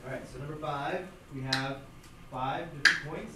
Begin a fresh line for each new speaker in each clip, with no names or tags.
Alright, so number 5, we have 5 different points.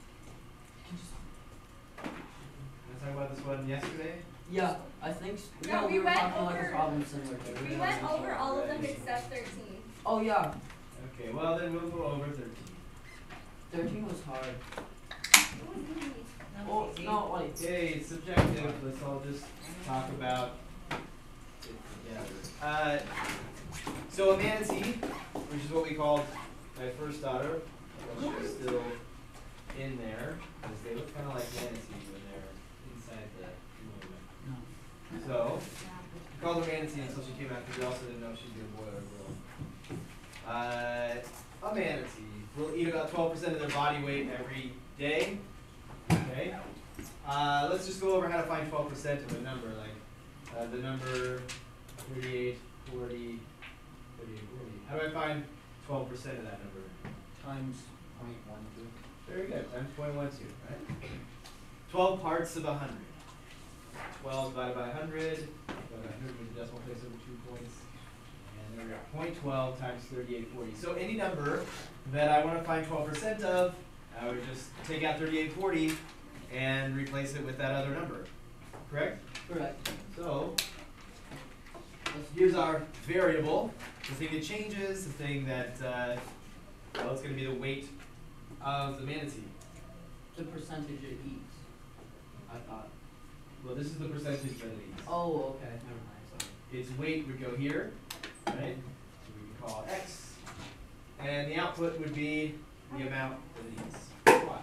Did I talk about this one yesterday?
Yeah, I think so.
No,
we were talking like a problem similar to it.
We went over all of them except 13.
Oh yeah.
Okay, well then we'll go over 13.
13 was hard.
It was easy.
Oh, no, wait.
Okay, it's subjective. Let's all just talk about it together. So a manatee, which is what we called my first daughter, while she's still in there, because they look kind of like manatees when they're inside the womb.
No.
So, we called her manatee until she came out, because we also didn't know if she'd be a boy or a girl. A manatee will eat about 12% of their body weight every day. Okay. Let's just go over how to find 12% of a number, like the number 38, 40, 38, 40. How do I find 12% of that number?
Times 0.12.
Very good. Times 0.12, right? 12 parts of 100. 12 divided by 100. Divided by 100 with the decimal place over 2 points. And there we go. 0.12 times 3840. So any number that I want to find 12% of, I would just take out 3840 and replace it with that other number. Correct?
Correct.
So here's our variable, the thing that changes, the thing that, well, it's going to be the weight of the manatee.
The percentage it eats, I thought.
Well, this is the percentage that it eats.
Oh, okay. Never mind. Sorry.
Its weight would go here, right? So we can call it X. And the output would be the amount that it eats. Y.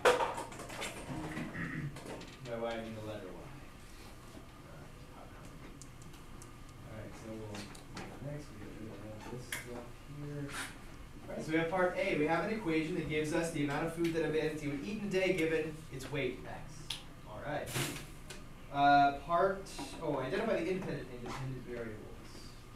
By Y, I mean the letter Y. Alright, so we'll go next. We get rid of this stuff here. Alright, so we have part A. We have an equation that gives us the amount of food that a manatee would eat in a day given its weight, X. Alright. Identify the independent and dependent variables.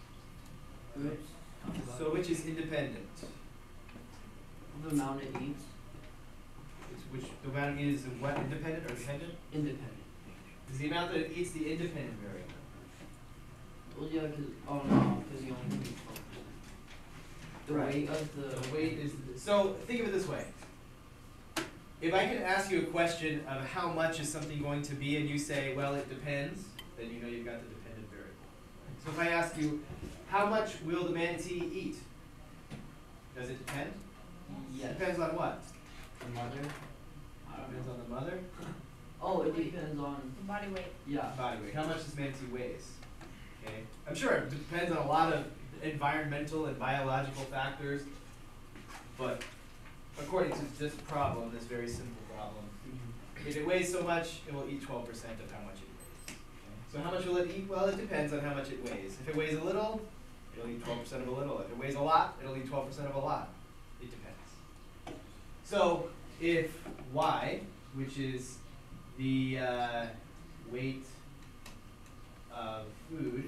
Oops.
So which is independent?
The amount it eats.
It's which the amount it is what, independent or dependent?
Independent.
Is the amount that it eats the independent variable?
Well, yeah, because you only need 12%. The
Right.
weight of
The weight is so think of it this way. If I can ask you a question of how much is something going to be and you say, well, it depends, then you know you've got the dependent variable. So if I ask you, how much will the manatee eat? Does it depend?
Yes.
Depends on what?
The mother. I don't
Depends
know.
on the mother?
Oh, it depends on.
The body weight.
Yeah.
Body weight. How much this manatee weighs? Okay. I'm sure it depends on a lot of environmental and biological factors, but according to this problem, this very simple problem, if it weighs so much, it will eat 12% of how much it weighs. Okay. So how much will it eat? Well, it depends on how much it weighs. If it weighs a little, it'll eat 12% of a little. If it weighs a lot, it'll eat 12% of a lot. It depends. So if Y, which is the weight of food,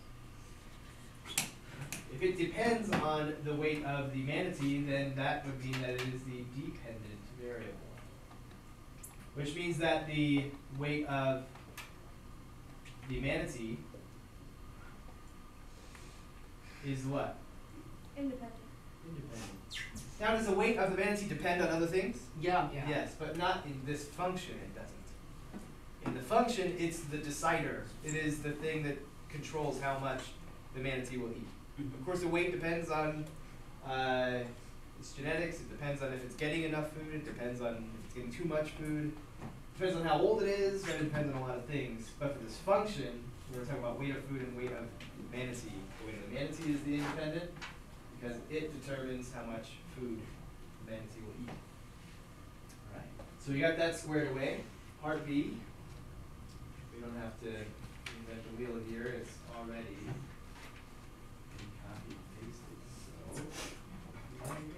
if it depends on the weight of the manatee, then that would mean that it is the dependent variable. Which means that the weight of the manatee is what?
Independent.
Independent. Now, does the weight of the manatee depend on other things?
Yeah.
Yes, but not in this function, it doesn't. In the function, it's the decider. It is the thing that controls how much the manatee will eat. Of course, the weight depends on its genetics. It depends on if it's getting enough food. It depends on if it's getting too much food. It depends on how old it is. And it depends on a lot of things. But for this function, we're talking about weight of food and weight of manatee. The weight of the manatee is the independent because it determines how much food the manatee will eat. All right. So we got that squared away. Part B. We don't have to reinvent the wheel here. It's already copy and pasted. So there you go.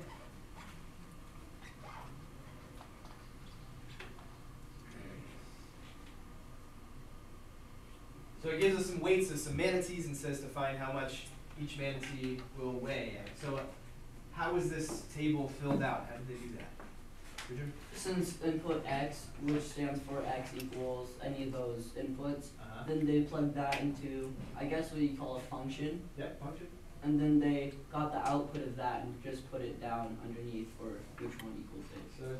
So it gives us some weights of some manatees and says to find how much each manatee will weigh. So how was this table filled out? How did they do that? Richard?
Since input X, which stands for X equals any of those inputs, then they plug that into, I guess what you call a function.
Yep, function.
And then they got the output of that and just put it down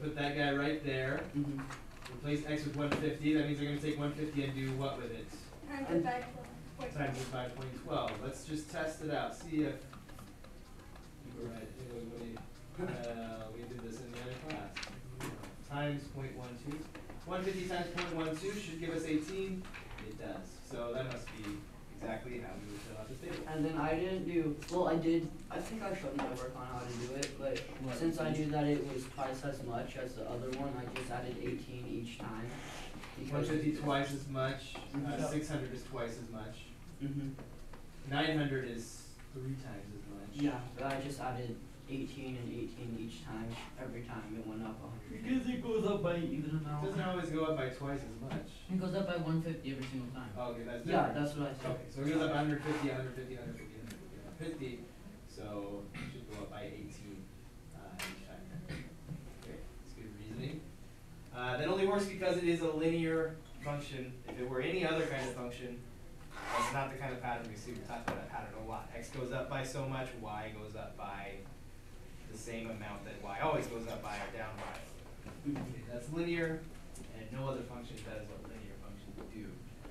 put that guy right there.
Mhm.
Replace x with 150. That means they're going to take 150 and do what with it?
Times it by 12.
Times it by 0.12. Let's just test it out. See if. Right. We did this in the other class. Times 0.12. 150 times 0.12 should give us 18. It does. So that must be exactly how we would fill out the table.
And then I didn't do, well, I did, I think I showed my work on how to do it, but since I knew that it was twice as much as the other one, I just added 18 each time.
150 twice as much.
Mhm.
600 is twice as much.
Mm-hmm.
900 is 3 times as much.
Yeah, but I just added 18 and 18 each time. Every time it went up 100.
Because it goes up by even
It
amount.
doesn't always go up by twice as much.
It goes up by 150 every single time.
Oh, okay, that's
Yeah,
different.
that's what I said.
Okay, so it goes up 150, 150, 150, 150, 150. So it should go up by 18 each time. Okay, that's good reasoning. That only works because it is a linear function. If it were any other kind of function, that's not the kind of pattern we see. We talk about that pattern a lot. X goes up by so much, Y goes up by the same amount that Y always goes up by or down by. Okay, that's linear, and no other function does what linear functions do.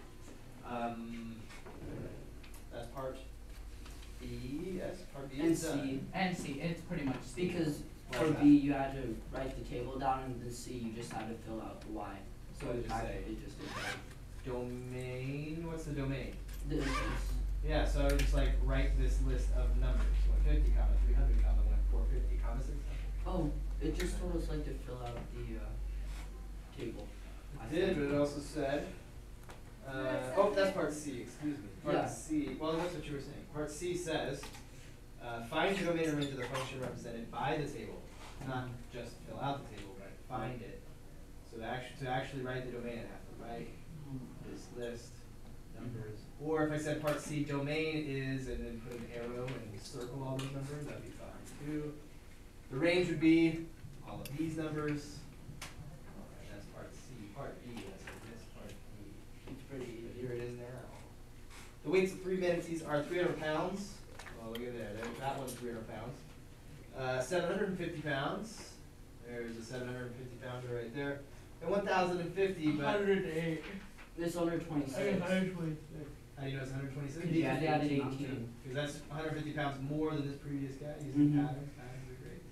That's part B. Yes, part B
And
is done.
C,
And see, it's pretty much C.
because
Why
for
is that?
B you had to write the table down, and then C you just had to fill out the Y. So
What did
it
you say?
actually just did that.
Domain. What's the domain?
The instance.
Yeah, so I would just like write this list of numbers: 150, 300, 450, 600.
Oh, it just told us like to fill out the table.
I did, but it also said. Oh, that's part C. Excuse me. Part
Yeah.
C. Well, that's what you were saying. Part C says, find the domain or range of the function represented by the table, not just fill out the table, but find it. So to actually write the domain, I have to write this list numbers. Or if I said part C, domain is, and then put an arrow and we circle all those numbers, that'd be fine too. The range would be all of these numbers. Alright, that's part C. Part B, that's this part B.
It's pretty easy.
Here it is now. The weights of 3 manatees are 300 pounds. Well, look at there. That one's 300 pounds. 750 pounds. There's a 750 pounder right there. And 1,050, but
108.
It's under 26.
I mean, 126.
how do you know it's 126?
Yeah, they added
18.
18.
Because that's 150 pounds more than this previous guy using
Mhm.
patterns. Patterns are great.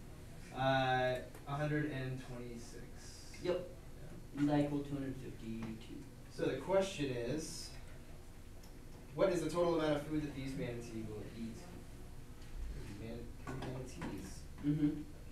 126.
Yep.
Yeah.
Is that equal to 252?
So the question is, what is the total amount of food that these manatees will eat? Manatees.
Mm-hmm.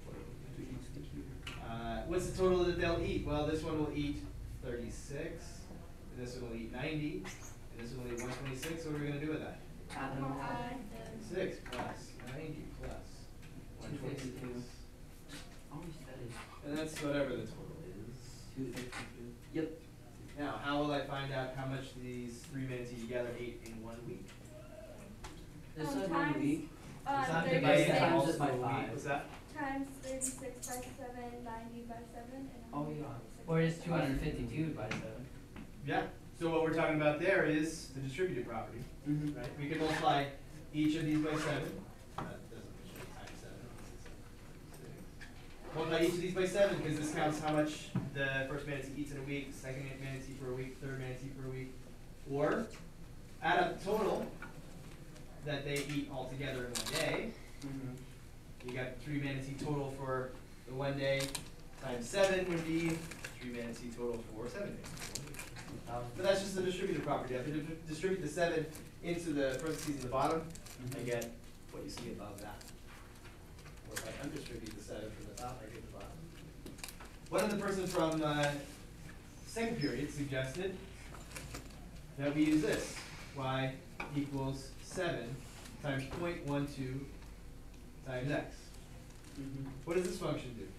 What's the total that they'll eat? Well, this one will eat 36, and this one will eat 90, and this one will eat 126. What are we going to do with that?
Add them all.
6 plus 90 plus 126.
252. Always that is
And that's whatever the total is.
252. Yep.
Now, how will I find out how much these 3 manatees together ate in 1 week?
This
Um,
is 1
times-
week.
It's not
36
divided
times it by
multiple
5.
weeks. What's that?
times 36 by 7, 90 by 7, and
Oh, yeah.
126
Or is
by
252 by 7.
Yeah. So what we're talking about there is the distributive property,
Mm-hmm.
right? We can multiply each of these by 7. That doesn't show times 7. Multiply each of these by 7 because this counts how much the first manatee eats in a week, the second manatee for a week, third manatee for a week. Or add up the total that they eat all together in 1 day.
Mm-hmm.
You got 3 manatee total for the 1 day times 7 would be 3 manatee total for 7 days. But that's just the distributive property. If you distribute the 7 into the parentheses in the bottom, I get what you see above that. Or if I undistribute the 7 from the top, I get the bottom. One of the persons from second period suggested that we use this. Y equals 7 times 0.12 times x.
Mm-hmm.
What does this function do?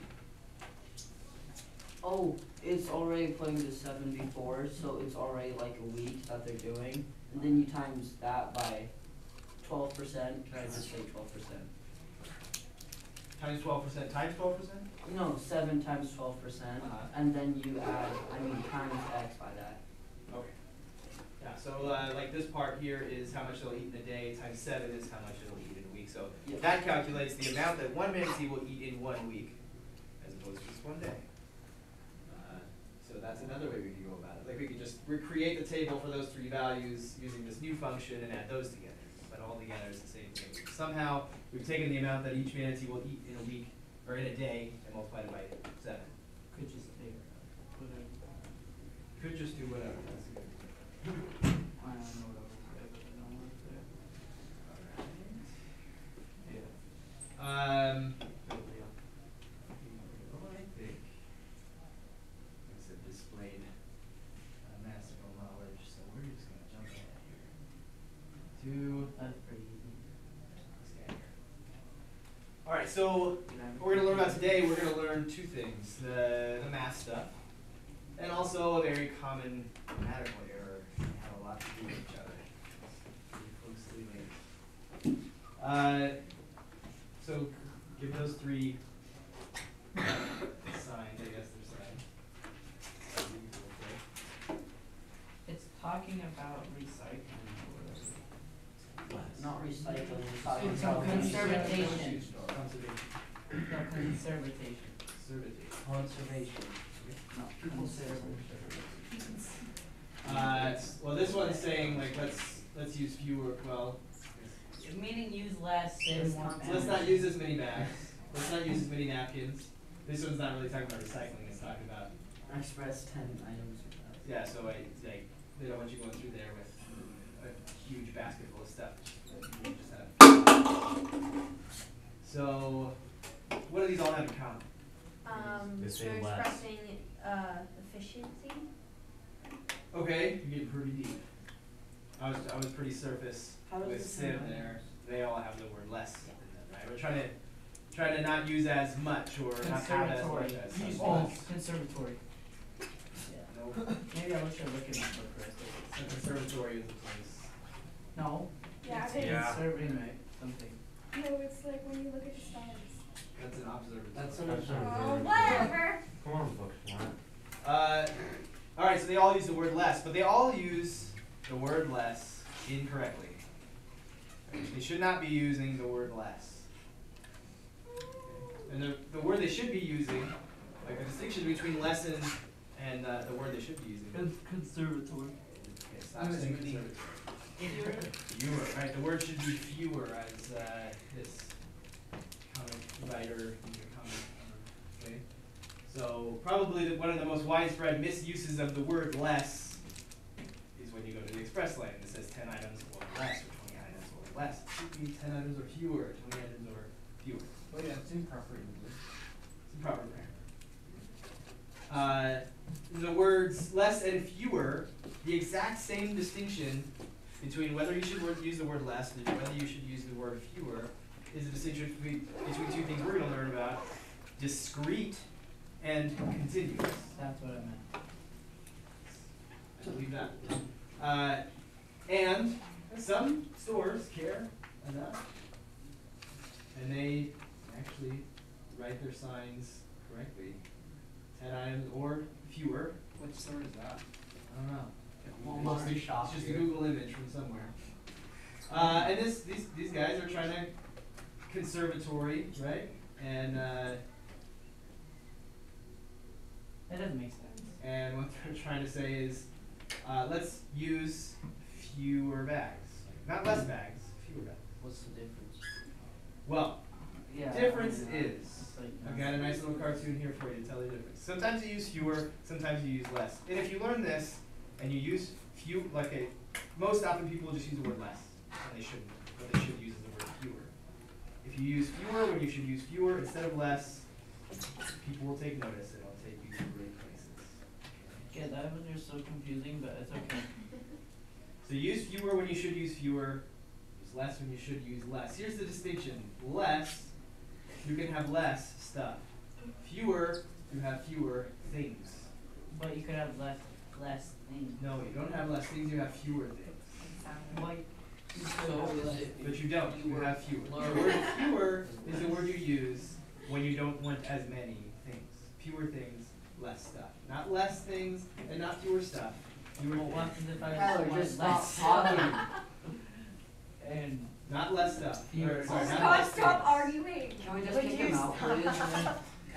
Oh, it's already putting the 7 before, so it's already like a week that they're doing. And then you times that by 12%. Can I just say 12%?
Times 12% times 12%?
No, 7 times 12%. And then you add, times x by that.
Okay. Yeah, so like this part here is how much they'll eat in a day, times 7 is how much it'll eat in a week. So
Yep.
that calculates the amount that 1 manatee will eat in 1 week, as opposed equals just 1 day. So that's another way we could go about it. Like we could just recreate the table for those 3 values using this new function and add those together. But all together is the same thing. Somehow we've taken the amount that each manatee will eat in a week or in a day and multiplied it by 7.
Could just figure it out.
Could just do whatever. That's good.
I don't know what I was saying, but I don't work there.
Yeah. Well, I think it's a displayed masterful knowledge, so we're just gonna jump ahead here to
That's pretty easy.
stand here. All right, so what we're gonna learn about today, we're gonna learn 2 things: the math stuff, and also a very common grammatical error that have a lot to do with each other. Pretty closely linked. So give those 3 signs, I guess they're signs.
It's talking about recycling or
Not recycling, we're talking
It's
about
conservation.
Conservation.
no, conservation.
Conservation.
No, conservation.
Well, this one's saying like let's use fewer. Well,
Meaning use less, save more.
so let's not use as many bags. Let's not use as many napkins. This one's not really talking about recycling. It's talking about
Express 10 items.
yeah. So like they don't want you going through there with a huge basket full of stuff. You just have. So what do these all have in common?
They're
say less.
expressing efficiency.
Okay, you're getting pretty deep. I was pretty surface
How does
with
this
sim
sound?
there. They all have the word less in them, right? We're trying to not use as much or not have as much as.
Oh, conservatory.
Nope.
Maybe I should look at that book correctly.
So conservatory is a place.
No.
Yeah,
It's
it is.
Yeah.
conserving something.
No, it's like when you look at the stars.
That's an observatory.
That's
That's
an
not
Oh,
very
whatever.
Come on, books, man.
All right, so they all use the word less, but they all use the word less incorrectly. They should not be using the word less. And the word they should be using, like the distinction between less and the word they should be using.
Conservatory.
Okay, stop saying conservatory. Fewer, right? The word should be fewer as this comic writer comment. Okay, so probably one of the most widespread misuses of the word less is when you go to the express lane. It says 10 items or less, or 20 items or less. It should be 10 items or fewer, 20 items or fewer.
Well, yeah, it's improper English.
It's improper grammar. The words less and fewer, the exact same distinction between whether you should use the word less and whether you should use the word fewer is a distinction between 2 things we're going to learn about: discrete and continuous.
That's what I meant.
I believe that. And some stores care enough, and they actually write their signs correctly: 10 items or fewer.
Which store is that?
I don't know.
Walmart
It's
shop
just a
here.
Google image from somewhere. And these guys are trying to conservatory, right? And
That doesn't make sense.
and what they're trying to say is, let's use fewer bags, not less bags, fewer bags.
What's the difference?
Well,
Yeah.
difference
I mean,
is,
it's like
I've got a nice little cartoon here for you to tell you the difference. Sometimes you use fewer, sometimes you use less. And if you learn this and you use most often people just use the word less, and they shouldn't. What they should use is the word fewer. If you use fewer when you should use fewer instead of less, people will take notice and it'll take you to great places.
Yeah, that was just so confusing, but it's okay.
So use fewer when you should use fewer, use less when you should use less. Here's the distinction. Less, you can have less stuff. Fewer, you have fewer things.
But you could have less things.
No, you don't have less things, you have fewer things.
Like,
So is it?
But you don't, you have fewer.
Plural.
The word fewer is the word you use when you don't want as many things. Fewer things, less stuff. Not less things and not fewer stuff. Fewer
well, what
things.
happens if I
Tyler,
want
just
less?
stop talking.
And
Not less stuff.
Fewer.
Or, sorry,
Oh
not
God,
less
stop
things.
arguing.
Can we just
Would
kick
you
him out,
stop?
please?
Yeah, that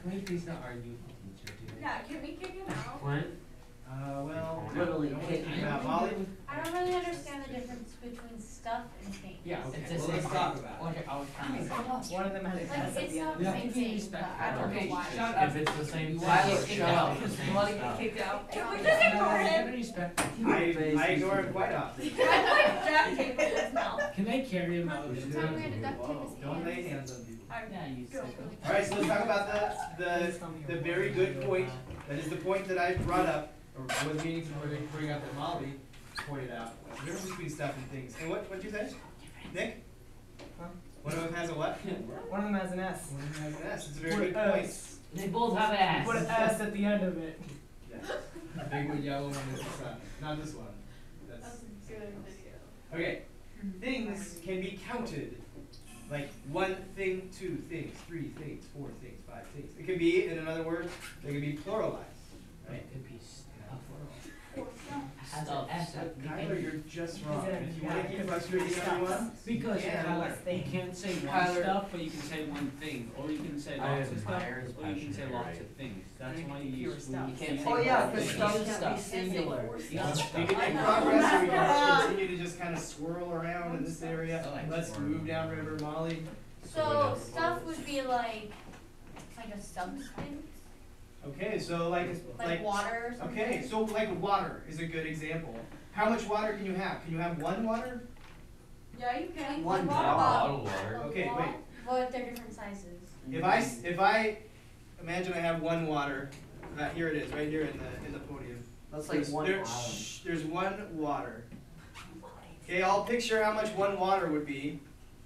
Can we please not argue with the teacher, dude?
Yeah, can we kick him out?
What?
Well,
Literally,
don't
kick
think
him
about
out.
Molly.
I don't really understand the difference between stuff and things.
Yeah, okay.
It's the
Well,
same
let's
thing.
talk about it.
Okay, I was trying to. One of them has a
Like,
test at
it's
the end.
not the
Yeah.
same
Be
thing, but
respectful.
I don't
Okay,
know why.
shut up.
If it's the same thing.
Tyler,
shut
shut
up.
up. Does Molly get kicked out?
Can we just ignore him?
Respect.
I ignore it quite often.
I like duct tape in his mouth.
Can they carry him out?
We should tell him we had to duct tape his
Don't lay
hands.
hands on people.
Yeah, you
Go.
sicko.
Alright, so let's talk about the very good point. That is the point that I brought up, or was meaning to bring up that Molly pointed out. The difference between stuff and things. And what'd you say? Nick?
Huh?
One of them has a what?
One of them has an S.
One of them has an S. It's a very good point.
They both have ass.
Put an S at the end of it.
Yes. The big one, yellow one is not this one.
That's
That's
a good video.
okay. Things can be counted. Like 1 thing, 2 things, 3 things, 4 things, 5 things. It can be, in another word, they can be pluralized. Right?
It could be stuff.
Has an S at the
Tyler,
beginning.
you're just wrong.
Is it-
If you want to
yeah,
keep frustrating everyone,
Because
Yeah.
Tyler, you can't say one
Tyler.
stuff, but you can say one thing, or you can say
I
lots of stuff,
admire his
or you can say
passion,
lots
right?
of things. That's
You
why
can
you
fewer
use
stuff.
You can't say
Oh,
one
yeah,
thing.
because stuff
Use
stuff.
singular.
we can make progress or we can continue to just kind of swirl around in this area. Let's move downriver, Molly.
So stuff would be like a substance,
Okay, so
like water or something.
okay, so like water is a good example. How much water can you have? Can you have 1 water?
Yeah, you can.
One
Water
Bottled water.
Okay, wait.
But they're different sizes.
If I imagine I have 1 water, here it is, right here in the podium.
That's like one
There-
island.
shh, there's 1 water. Okay, I'll picture how much 1 water would be.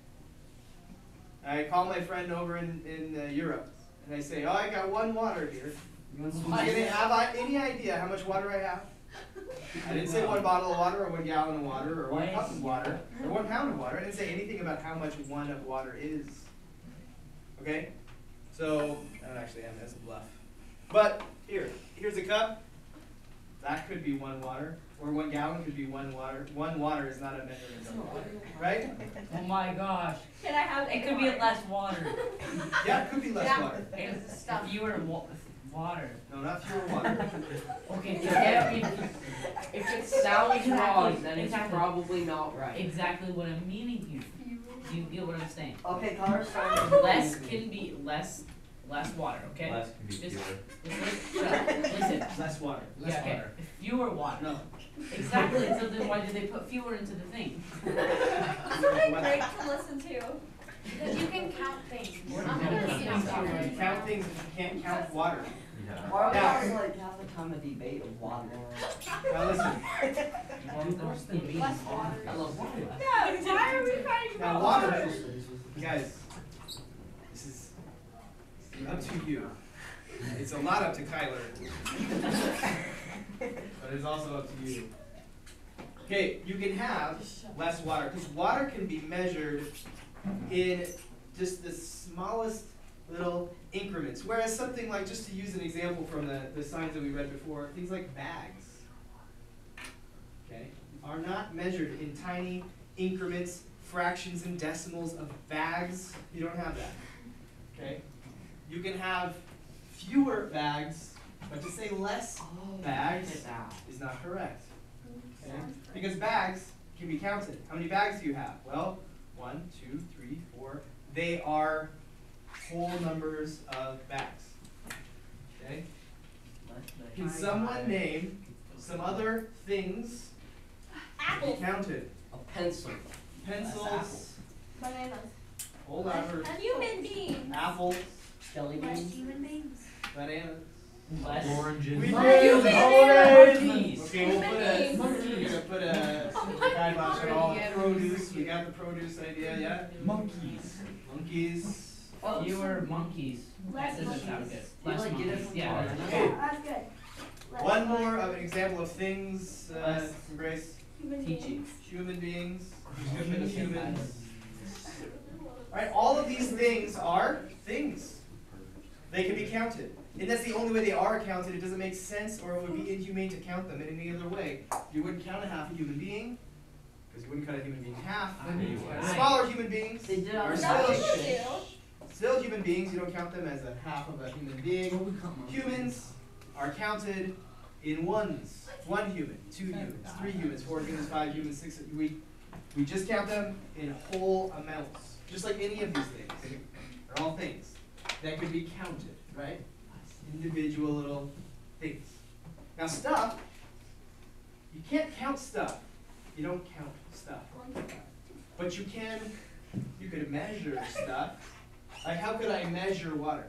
I call my friend over in Europe, and I say, oh, I got 1 water here.
You want some
Do you
ice?
have any idea how much water I have? I didn't say 1 bottle of water, or 1 gallon of water, or 1 cup of water, or 1 pound of water. I didn't say anything about how much 1 of water is. Okay? So, I don't actually have that's a bluff. But here's a cup. That could be 1 water, or 1 gallon could be 1 water. 1 water is not a measurement of water, right?
Oh my gosh.
Can I have
It could be less water.
Yeah, it could be less
Yeah.
water.
It's stuff.
Fewer water.
No, not fewer water.
Okay, if it sounds wrong, then it's probably not right.
Exactly what I'm meaning here. Do you get what I'm saying?
Okay, color sign.
Less can be less water, okay?
Less can be
Just-
fewer.
Listen,
Less water.
yeah,
Less
okay.
water.
Fewer water.
No.
Exactly. So then why did they put fewer into the thing?
Something great to listen to.
Because you can count things.
We're
I'm
not
gonna
gonna
see
count
this
things.
already.
You count things if you can't count water.
Yeah.
Why are we
Now-
having like half the time a debate of water?
Now listen.
Less water.
I love water.
Yeah, why are we fighting
Now
about
water, guys, this is up to you. It's a lot up to Kyler. But it's also up to you. Okay, you can have less water, because water can be measured in just the smallest little increments. Whereas something like, just to use an example from the signs that we read before, things like bags, okay, are not measured in tiny increments, fractions and decimals of bags. You don't have that, okay? You can have fewer bags, but to say less bags is not correct, okay? Because bags can be counted. How many bags do you have? Well, 1, 2, 3, 4. They are whole numbers of bags, okay? Can someone name some other things to be counted?
A pencil.
Pencils,
Bananas.
whole numbers,
Human beings.
apples,
Jelly beans.
Human beings.
bananas.
Less.
Oranges.
We
Monkeys.
Monkeys.
Okay, we're gonna
Monkeys.
put a kibosh on all produce. We got the produce idea, yeah?
Monkeys.
Monkeys.
Fewer monkeys.
Less
That doesn't sound good.
monkeys.
You
Less
like get it
monkeys.
from
Yeah.
Tyler.
Okay.
That's good. Less
One more of an example of things,
Less.
from Grace.
Human
Teaching.
beings.
Human beings. Human humans. Alright, all of these things are things. They can be counted. And that's the only way they are counted. It doesn't make sense, or it would be inhumane to count them in any other way. You wouldn't count a half a human being, because you wouldn't cut a human being in half.
Anyway.
Smaller human beings
They did
are
on
still
Some
the
people
shit.
do.
Still human beings, you don't count them as a half of a human being. Humans are counted in ones. 1 human, 2 humans, 3 humans, 4 humans, 5 humans, 6. We just count them in whole amounts. Just like any of these things. They're all things that could be counted, right? Individual little things. Now stuff, you can't count stuff. You don't count stuff. But you could measure stuff. Like how could I measure water?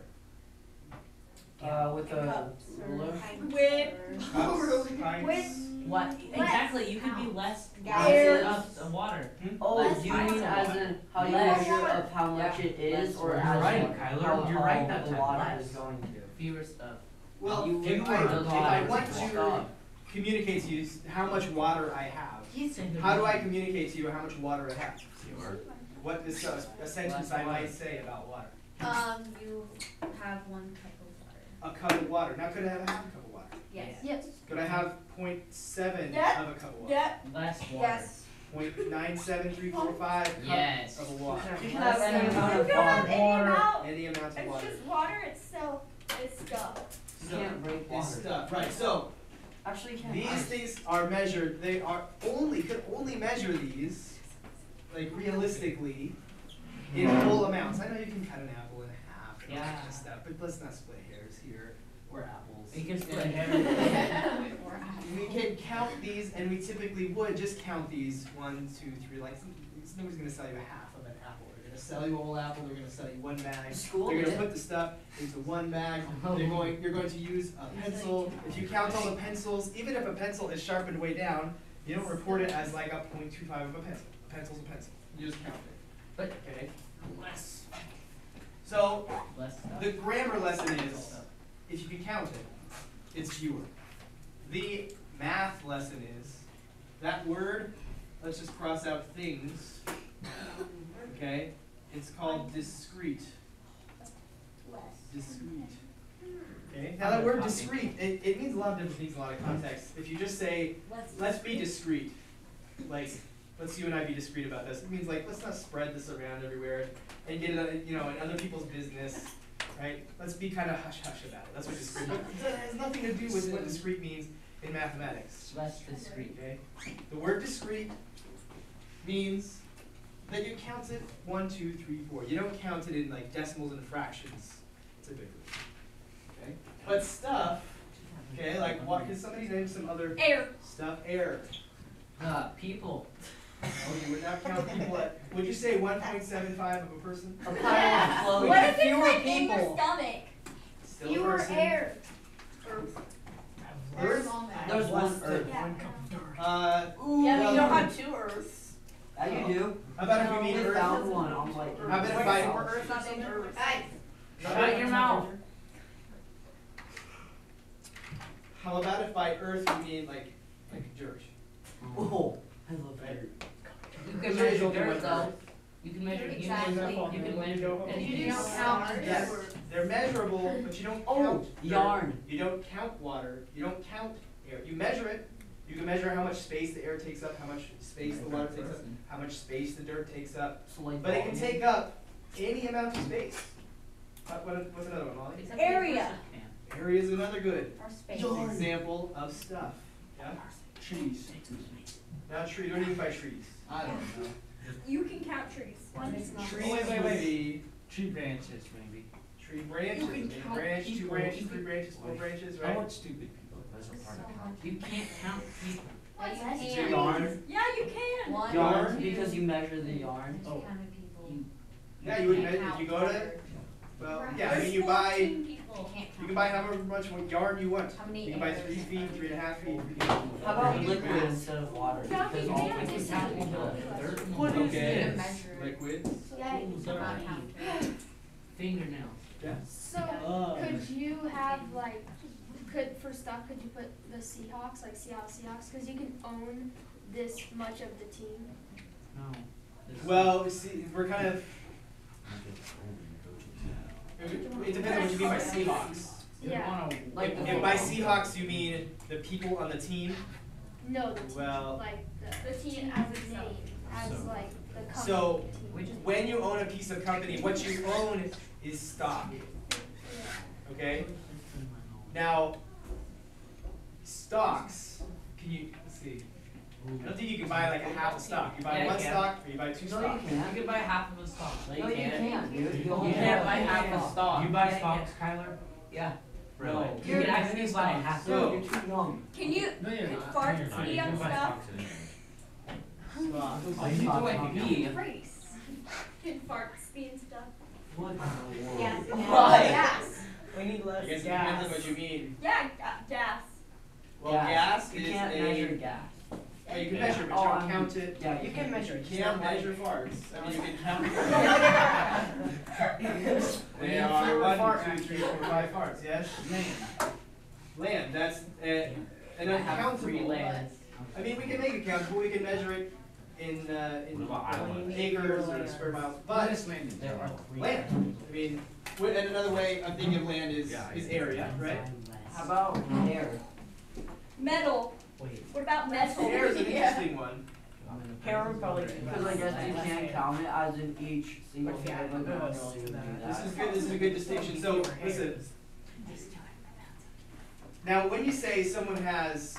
With a ruler.
Cups, pints.
What, exactly, you could be less
Gallons.
of water.
Oh,
Less
do you mean
pints.
as in how you
Less.
measure of how much it is, or
You're
as
right,
in
Kyler,
how
you're right
the
that time.
water
Less.
is going to?
Fewer stuff.
Well,
You
if
are
I
the
want
God.
to communicate to you how much water I have,
He's saying
how do I communicate to you how much water I have?
Fewer.
What is a sentence I might say about water?
You have 1 cup of water.
A cup of water. Now could I have a half a cup of water?
Yes.
Yes.
Could I have 0.7
Yeah.
of a cup of water?
Yeah.
Less water.
Yes.
0.97345 cup
Yes.
of water.
You can have any amount
You
of
can have
water.
any amount.
Any amount of
It's
water.
just water itself is stuff.
You can't break
Is
water.
stuff. Right. So
Actually, you can't.
these things are measured. They are could only measure these, like realistically, in whole amounts. I know you can cut an apple in half and all that kind of stuff, but let's not split hairs here. We're apples.
You can split
And
hair.
we can count these, and we typically would just count these 1, 2, 3. Like nobody's gonna sell you a half of an apple. They're gonna sell you a whole apple. They're gonna sell you 1 bag.
School
They're gonna
did.
put the stuff into 1 bag. You're going to use a pencil. If you count all the pencils, even if a pencil is sharpened way down, you don't report it as like a 0.25 of a pencil. A pencil's a pencil. You just count it.
But
Okay.
less.
So
Less stuff.
the grammar lesson is, if you can count it, it's fewer. The math lesson is, that word, let's just cross out things, okay? It's called discrete. Discrete. Okay? Now that word discrete, it means a lot of different things in a lot of contexts. If you just say, let's be discreet, like, let's you and I be discreet about this. It means like, let's not spread this around everywhere and get it, in other people's business, right? Let's be kind of hush-hush about it. That's what discreet means. It has nothing to do with what discrete means in mathematics.
Less discrete.
Okay? The word discrete means that you count it 1, 2, 3, 4. You don't count it in like decimals and fractions, typically. Okay? But stuff, okay, like what? Can somebody name some other
Air.
stuff? Air.
People.
Oh, you would not count people at. Would you say 1.75 of a person?
A pile of clothes.
What if it's
Fewer
like in your
people.
stomach?
Still a
Fewer
person.
air.
Earth.
There's one Earth.
Yeah.
Uh,
Yeah,
you don't have
2 Earths.
Yeah, you do.
how about if we mean
We
Earth?
found one. I'm like.
How about if I?
Shut your mouth.
How about if by Earth we mean like dirt?
Oh, I love that.
You can measure dirt though. You can measure humans.
Exactly.
You can measure. And
You
you
don't
just
count
Yes, they're measurable, but you don't
Oh,
count dirt.
yarn.
You don't count water. You don't count air. You measure it. You can measure how much space the air takes up, how much space the water takes up, how much space the dirt takes up.
So like
But it can
volume.
take up any amount of space. What's another one, Molly?
Except for the
Area.
person can.
Area is another good
Or space.
example of stuff. Yeah? Trees. Now tree, what do you mean by trees? I don't know.
You can count trees.
Trees
wait.
would be
Tree branches, maybe.
tree branches.
You can
Maybe a
count
branch, 2
people.
branches,
You
3
can-
branches, 4 branches,
How
right?
much stupid people?
Those are part of
So
count.
much.
You can't count people.
Well, you
Yes.
can.
Yarn.
Yeah, you can.
One,
Yarn,
two,
because you measure the yarn.
just counted people.
Yeah, you would
can't
measure, if
count
you go to,
water.
well,
Right.
yeah, I mean,
There's
you buy,
14 people.
Can't
you
count
can buy
water.
however much yarn you want.
How many
You can buy
acres?
3 feet, 3.5 feet.
How about
Right.
liquid instead of water?
Yeah,
Because
you
all
can.
liquid
It's
count
not
people.
Dirt.
What is
Okay.
You measure it.
Liquid.
Yeah.
Tools
Not
are
counted.
fingernails.
Yeah.
So, could you have like, for stuff, could you put the Seahawks, like Seattle Seahawks, because you can own this much of the team?
No. This-
Well, see, we're kind of, it depends on what you mean by Seahawks.
You
Yeah.
wanna-
Like the
If by Seahawks you mean the people on the team,
No, the team,
well,
like the team as a name, as like the company
So-
team.
when you own a piece of company, what you own is stock. Okay? Now, stocks, can you, let's see. I don't think you can buy like a half a stock. You buy
Yeah, you
one
can.
stock or you buy two
No, you
stocks.
You
can't.
can buy half of a stock.
No, you can't, dude.
You
only
can't
buy
buy half
half
a stock.
You buy
Yeah,
stocks, Kyler?
Yeah.
Really?
No.
You can actually buy half.
So-
You're too young.
Can you,
No, you're
can
not.
farts
No, you're not.
be
You
on
can buy
stuff?
stocks in it.
Oh, you do like me.
Race.
Can farts be in stuff?
What in the world?
Yes.
Why?
Gas.
We need
I
less
guess it
gas.
depends on what you mean.
Yeah, gas.
Well, gas
You
is
can't measure gas.
Yeah, you can measure, but
Oh,
you
I
don't
mean-
count it.
Yeah, you can measure.
You can't measure farts. I mean, you can count They
Yeah,
are
for
1,
fart
2, 3, 4, 5 farts, yes? Land, that's an
I have free
uncountable.
land.
I mean, we can make it countable, we can measure it in
What about islands?
acres or square miles, but
There are three.
land, I mean, and another way of thinking of land is area, right?
How about hair?
Metal.
Wait.
What about metal?
Hair is an
Yeah.
interesting one.
Hair would probably, because I guess you can't count it as in each single hair, but no one really would do
This
that.
is good, this is a good distinction, so, listen. Now, when you say someone has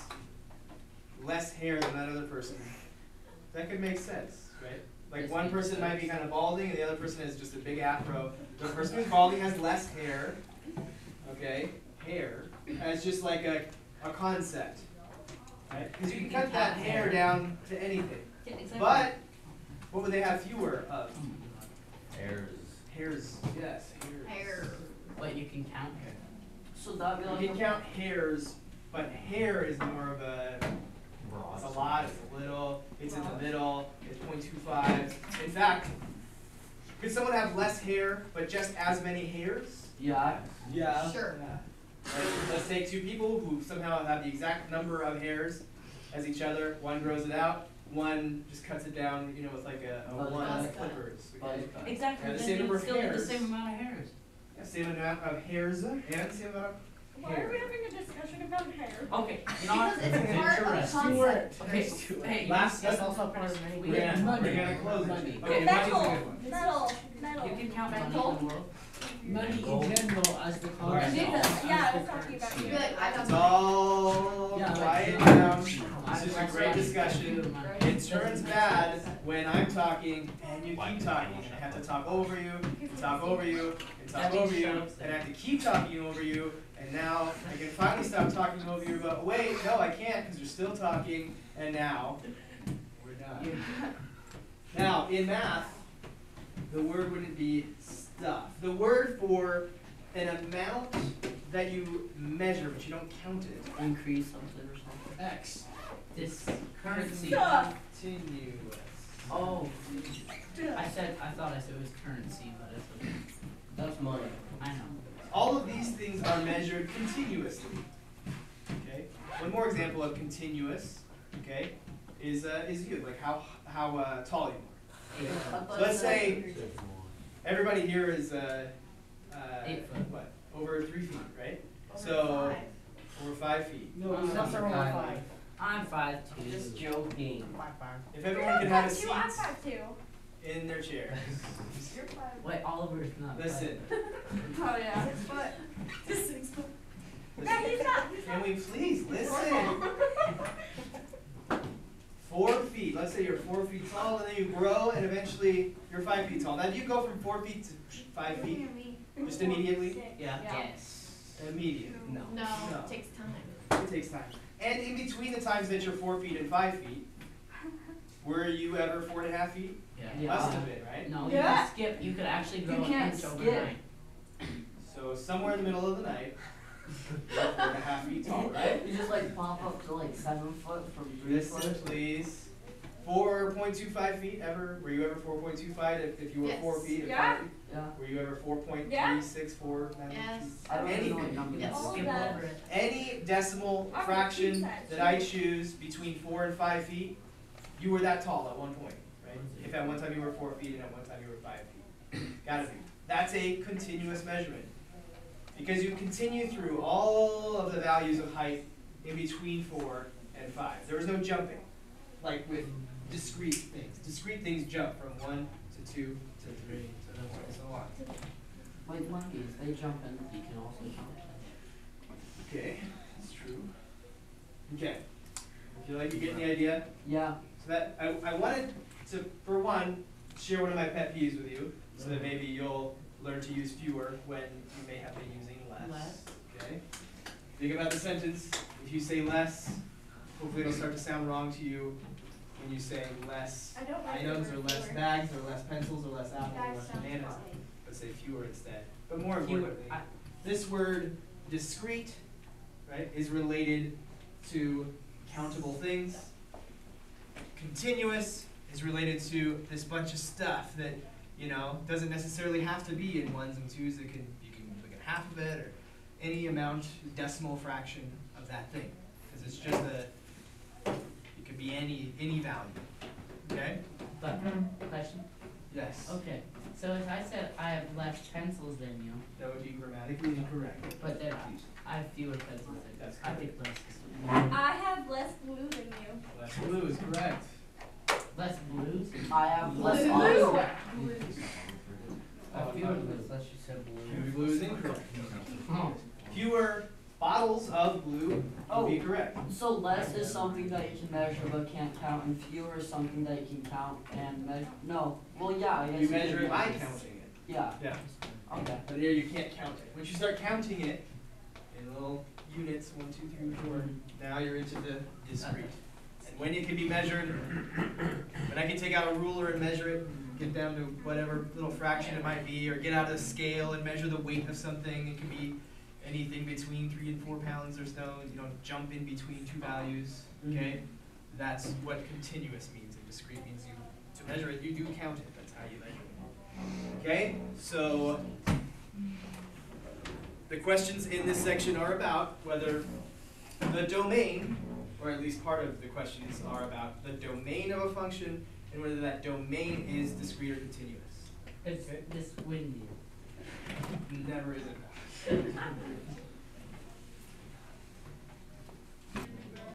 less hair than that other person, that could make sense, right? Like one person might be kind of balding and the other person has just a big afro. The person who's balding has less hair, okay? Hair, as just like a concept, right? Because you can cut that hair down to anything. But, what would they have fewer of?
Hairs.
Hairs, yes, hairs.
Hair.
But you can count hair.
So that'd be
You
like.
can count hairs, but hair is more of a, it's a lot, it's a little, it's in the middle, it's 0.25. In fact, could someone have less hair, but just as many hairs?
Yeah.
Yeah.
Sure.
Let's take two people who somehow have the exact number of hairs as each other. One grows it out, one just cuts it down, you know, with like a
Buzz
one
cut.
clippers.
Buzz
Okay?
cut.
Exactly.
Yeah, the
Then
same
you
number of
still need the
hairs.
same amount of hairs.
Yeah, same amount of hairs and same amount of
Why are we having a discussion about hair?
Okay, you know what?
Because it's part of the concept.
Okay, hey,
Last-
that's
that's
also part of money.
We're gonna close it.
Money.
Okay, money's a
Metal.
good one.
Metal. Metal.
You can count money in
Metal.
the world.
Money in general as the
Right.
concept.
Yeah, I was talking about
You'd
you.
be like, I
It's
don't.
all
Yeah,
quiet
like-
down. This is a great discussion. It turns bad when I'm talking and you keep talking. And I have to talk over you, and talk over you, and talk over you, and I have to keep talking over you. And now I can finally stop talking over you, but wait, no, I can't because you're still talking. And now we're done. Now in math, the word wouldn't be stuff. The word for an amount that you measure but you don't count it.
Increase something or something.
X.
This currency.
Stuff.
Continuous.
Oh. I thought I said it was currency, but it's okay.
That's money.
I know.
All of these things are measured continuously. Okay. One more example of continuous, okay, is you, like how tall you are. So let's say everybody here is
8 foot.
what, over 3 feet, right? So over 5 feet.
No,
I'm
that's
not
around
five. I'm 5'2".
Just joking.
If everyone could have a seat
I'm 5'2".
in their chair.
You're 5'2".
Wait, Oliver's not.
Listen,
Oh yeah. 6 foot. Just 6 foot. No,
listen.
he's not. He's
Can
not.
we please listen? 4 feet. Let's say you're 4 feet tall, and then you grow, and eventually you're 5 feet tall. Now, do you go from 4 feet to 5 feet just immediately?
Yeah.
Yes. Immediately.
No.
No,
No.
it takes time.
It takes time. And in between the times that you're 4 feet and 5 feet, were you ever 4.5 feet?
Yeah.
Must have been, right?
No, you
Yeah.
can skip. You could actually
You
grow an
can't
inch
skip.
overnight.
So somewhere in the middle of the night, you're 4.5 feet tall, right?
You just like pop up to like 7 foot from 3
Listen,
foot.
please. 4.25 feet ever? Were you ever 4.25 if you were
Yes.
4 feet and
Yeah.
5 feet?
Yeah.
Were you ever 4.364?
Yes.
I don't even know what
Anything.
number
Yes.
that is.
Skip
that.
over it.
Any decimal
I'm
fraction
that
that I choose between 4 and 5 feet, you were that tall at one point, right? If at one time you were 4 feet and at one time you were 5 feet. Gotta be. That's a continuous measurement. Because you continue through all of the values of height in between 4 and 5. There was no jumping, like with discrete things. Discrete things jump from 1 to to 2
To 3, to the
and so on.
Like monkeys, they jump in, you can also count them.
Okay, that's true. Okay, I feel like you're getting the idea.
Yeah,
So that I wanted to, for one, share one of my pet peeves with you, so that maybe you'll learn to use fewer when you may have been using less.
Less.
Okay. Think about the sentence. If you say less, hopefully it'll start to sound wrong to you when you say less
I don't like the
items, or
word
less
fewer.
bags, or less pencils, or less apples, or
That
less
sounds
bananas.
funny.
But say fewer instead. But more
Fewer,
importantly, this word discrete, right, is related to countable things. Continuous is related to this bunch of stuff that, you know, doesn't necessarily have to be in ones and twos. You can look at half of it, or any amount, decimal fraction of that thing, because it's just it could be any value. Okay?
But, question?
Yes.
Okay, so if I said I have less pencils than you,
That would be grammatically incorrect.
but then I have fewer pencils than you,
That's
I think less is
I have less blue than you.
Less blue is correct.
less blues.
I have less
Blue.
awesome.
I have fewer blues, unless you said
Fewer
blue.
blue is incorrect.
Oh,
Fewer bottles of blue would be correct.
So less is something that you can measure but can't count, and fewer is something that you can count and measure. No, well, yeah, I guess
You
can
measure it by
measure.
counting it.
Yeah,
Yeah.
okay.
But there you can't count it. Once you start counting it in little units, 1, 2, 3, 4, now you're into the discrete. And when it can be measured, when I can take out a ruler and measure it, get down to whatever little fraction it might be, or get out a scale and measure the weight of something, it can be anything between 3 and 4 pounds or stones. You don't jump in between two values, okay? That's what continuous means, and discrete means to measure it, you do count it. That's how you measure it. Okay, so the questions in this section are about whether the domain, or at least part of the questions are about the domain of a function, and whether that domain is discrete or continuous.
it's this windy.
Never is it.